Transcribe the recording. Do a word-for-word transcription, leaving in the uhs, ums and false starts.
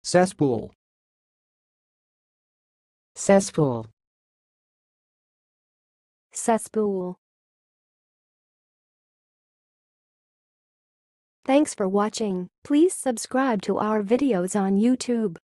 cesspool, cesspool, cesspool. Thanks for watching. Please subscribe to our videos on YouTube.